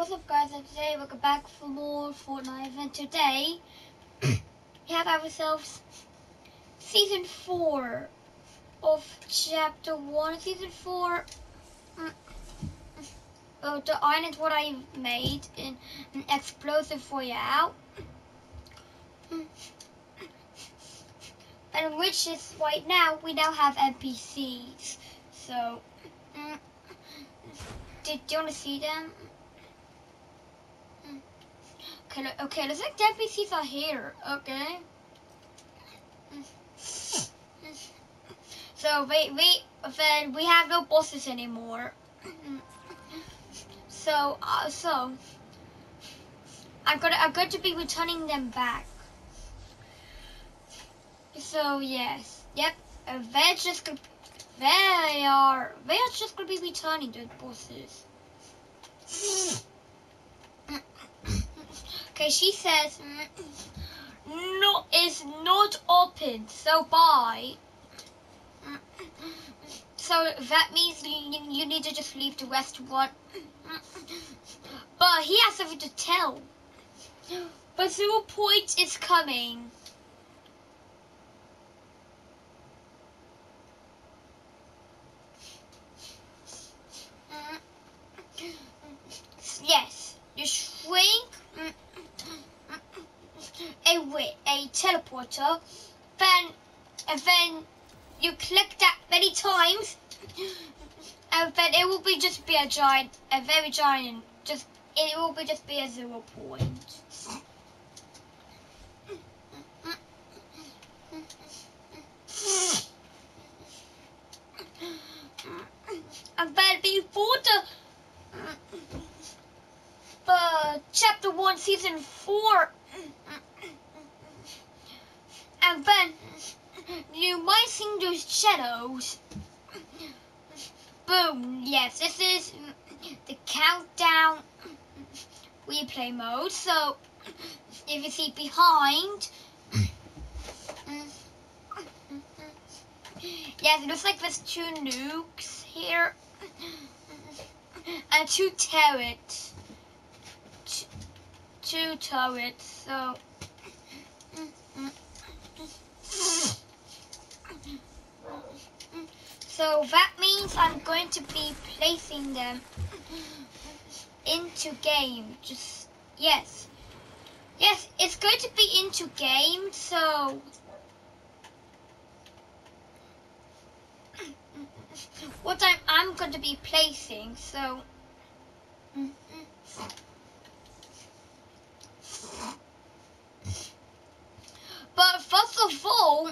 what's up guys, and today welcome back for more Fortnite event. Today we have ourselves Season 4 of Chapter 1. Season 4 the island what I made in an explosive royale. And which is right now, we now have NPCs. So, do you want to see them? Okay, looks like the NPCs are here. Okay. So then we have no bosses anymore. So I'm going to be returning them back. So yes, yep. They are just gonna be returning the bosses. Okay, she says no, is not open. So bye. So that means you need to just leave the restaurant. But he has something to tell. But 0 Point is coming. Yes, you shrink a teleporter, then you click that many times, and then it will be just be a very giant. It will be just be a 0 Point. And then before the Chapter 1 Season 4, and then you might see those shadows. Boom, yes, this is the countdown replay mode. So if you see behind, yes, it looks like there's 2 nukes here and 2 turrets. 2 turrets, so that means I'm going to be placing them into game. Yes, it's going to be into game. So what I'm going to be placing. So but first of all,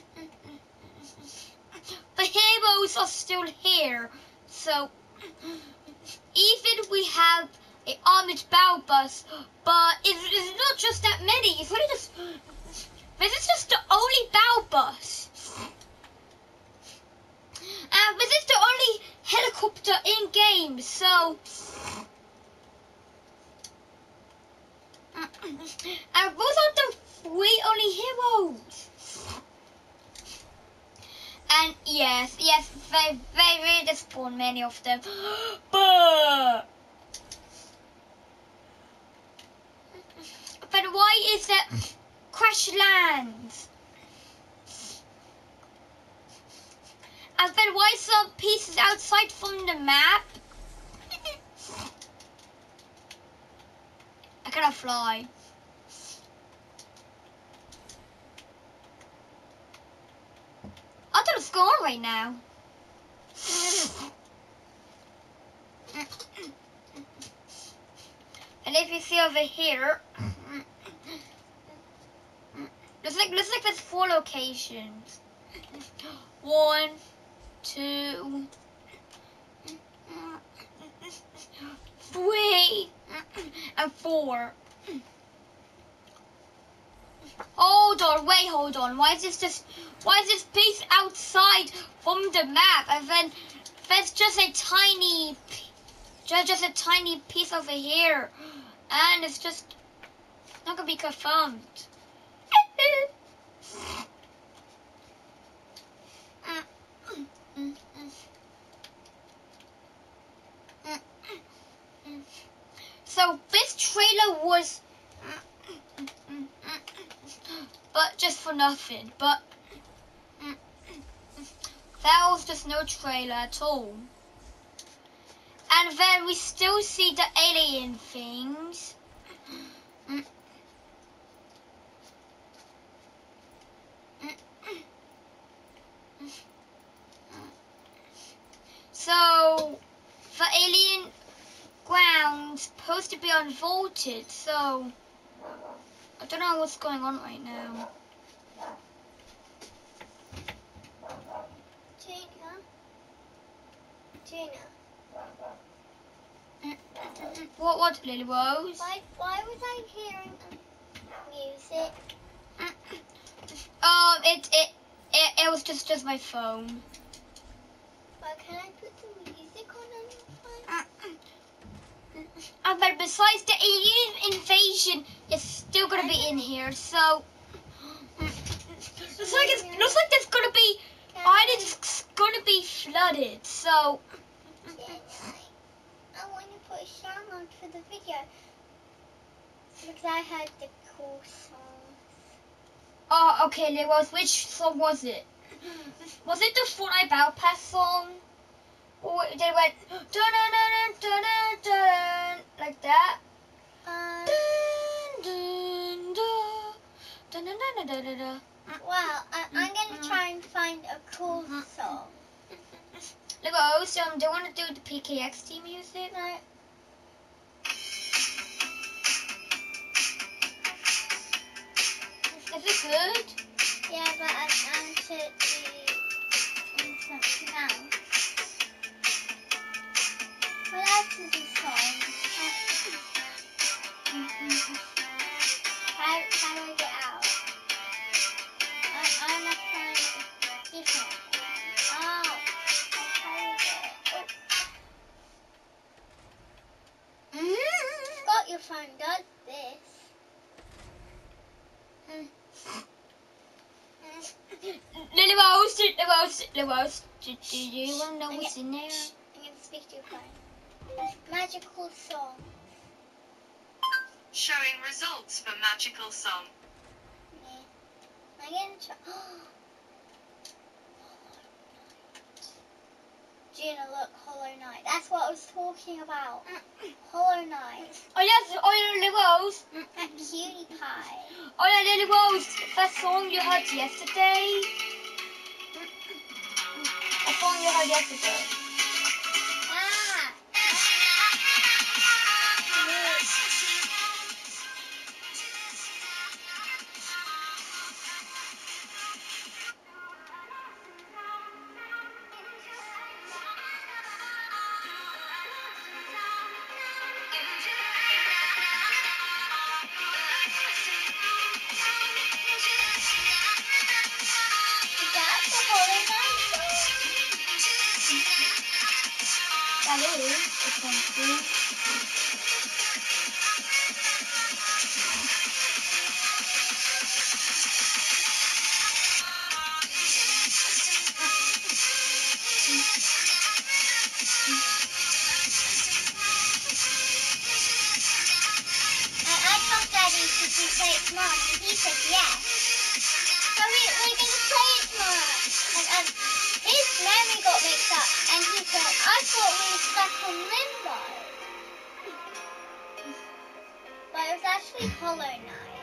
the heroes are still here. So even we have an armored battle bus, but it's not just that many. It's really just this is just the only battle bus, and this is the only helicopter in game. So and those are the 3 only heroes. And yes, they really spawn many of them. But why is it crash lands? And then why some pieces outside from the map? I cannot fly. I thought it's gone right now. And if you see over here, looks like there's 4 locations. 1, 2, 3, and 4. Hold on. Why is this piece outside from the map, and then there's just a tiny piece over here, and it's just not gonna be confirmed. So this trailer was, but just for nothing. But there was just no trailer at all. And then we still see the alien things. So the alien ground's supposed to be unvaulted, so I don't know what's going on right now. Gina. What, Lily Rose? Why was I hearing music? It was just my phone. But can I put some music on your phone? But besides the alien invasion, it's still gonna be in here. So looks like there's gonna be island's gonna be flooded. So I want to put a song on for the video because I heard the cool songs. oh, okay, Lily Rose, which song was it? Was it the Fortnite Battle Pass song? Or they went dun dun dun dun dun dun like that? Dun dun dun dun dun dun dun dun. Well, I'm gonna try and find a cool song. Look, also, do you want to do the PKXD music? No. Is it good? Yeah, but I'm to do something else. What else is a song? How do I get out? I'm not trying to different one. Oh, that's how you get it. Got your phone does this. Lily Rose, do you want to know what's in there? I'm going to speak to your phone. Magical song. Showing results for magical song. Yeah. I'm going to try. Gina, look, Hollow Knight. That's what I was talking about. Hollow Knight. Oh yes, Lily Rose. And Cutie Pie. Oh yeah, Lily Rose, that song you heard yesterday. That song you heard yesterday. Ah! That's the Hollow Knight song. That is, it's something. I told Daddy to play it tomorrow, and he said yes. So we're going to play it tomorrow. And his memory got mixed up, and he said, I thought we were stuck on Limbo. But it was actually Hollow Knight.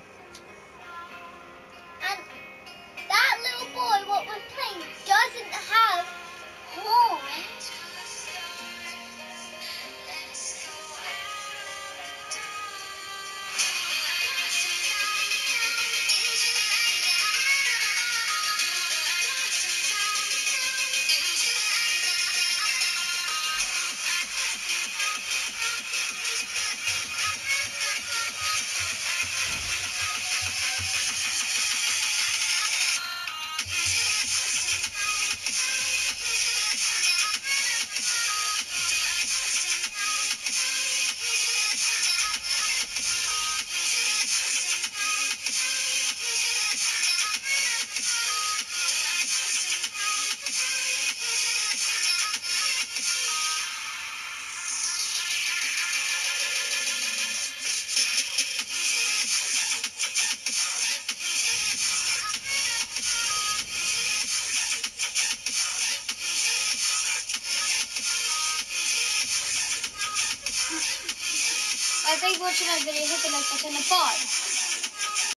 And that little boy, what we're playing, doesn't have horns. Thanks for watching our video. Hit the like button above.